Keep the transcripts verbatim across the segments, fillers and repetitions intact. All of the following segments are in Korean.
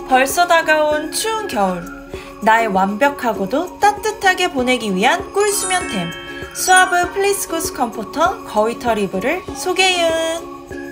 벌써 다가온 추운 겨울, 나의 완벽하고도 따뜻하게 보내기 위한 꿀수면템 수아브 플리스구스 컴포터 거위털 이불을 소개해요.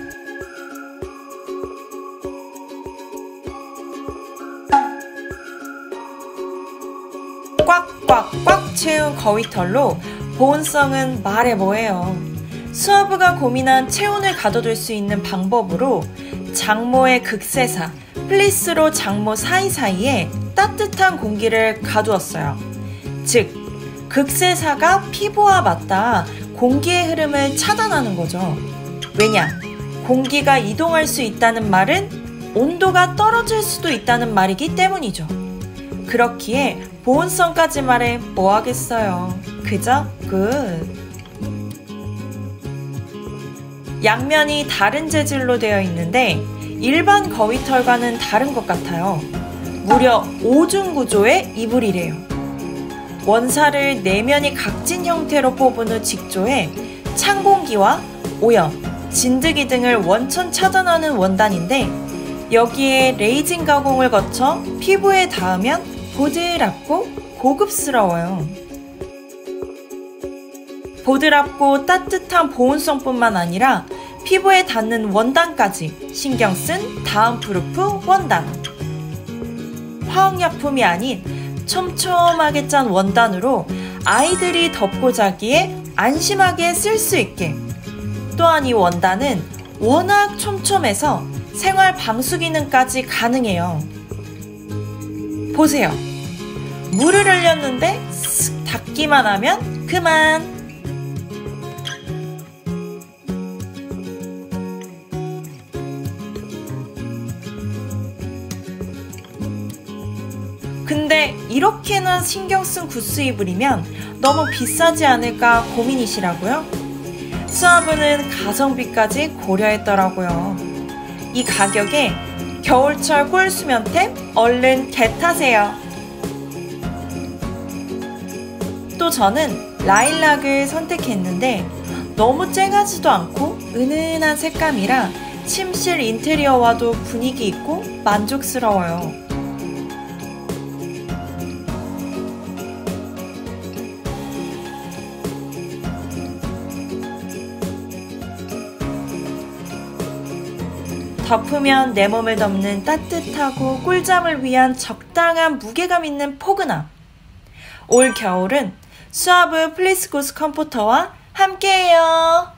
꽉꽉꽉 채운 거위털로 보온성은 말해 뭐해요. 수아브가 고민한 체온을 가둬둘 수 있는 방법으로 장모의 극세사 플리스로 장모 사이사이에 따뜻한 공기를 가두었어요. 즉, 극세사가 피부와 맞닿아 공기의 흐름을 차단하는 거죠. 왜냐? 공기가 이동할 수 있다는 말은 온도가 떨어질 수도 있다는 말이기 때문이죠. 그렇기에 보온성까지 말해 뭐 하겠어요. 그저 굿. 양면이 다른 재질로 되어 있는데 일반 거위털과는 다른 것 같아요. 무려 오중 구조의 이불이래요. 원사를 내면이 각진 형태로 뽑은 후 직조해 찬 공기와 오염, 진드기 등을 원천 차단하는 원단인데 여기에 레이징 가공을 거쳐 피부에 닿으면 보드랍고 고급스러워요. 보드랍고 따뜻한 보온성뿐만 아니라 피부에 닿는 원단까지 신경 쓴 다운프루프 원단. 화학약품이 아닌 촘촘하게 짠 원단으로 아이들이 덮고 자기에 안심하게 쓸 수 있게. 또한 이 원단은 워낙 촘촘해서 생활 방수 기능까지 가능해요. 보세요. 물을 흘렸는데 쓱 닦기만 하면 그만. 근데 이렇게나 신경 쓴 구스 이불이면 너무 비싸지 않을까 고민이시라고요? 수아브는 가성비까지 고려했더라고요. 이 가격에 겨울철 꿀수면템 얼른 겟하세요. 또 저는 라일락을 선택했는데 너무 쨍하지도 않고 은은한 색감이라 침실 인테리어와도 분위기 있고 만족스러워요. 덮으면 내 몸을 덮는 따뜻하고 꿀잠을 위한 적당한 무게감 있는 포근함. 올 겨울은 수아브 플리스구스 컴포터와 함께해요.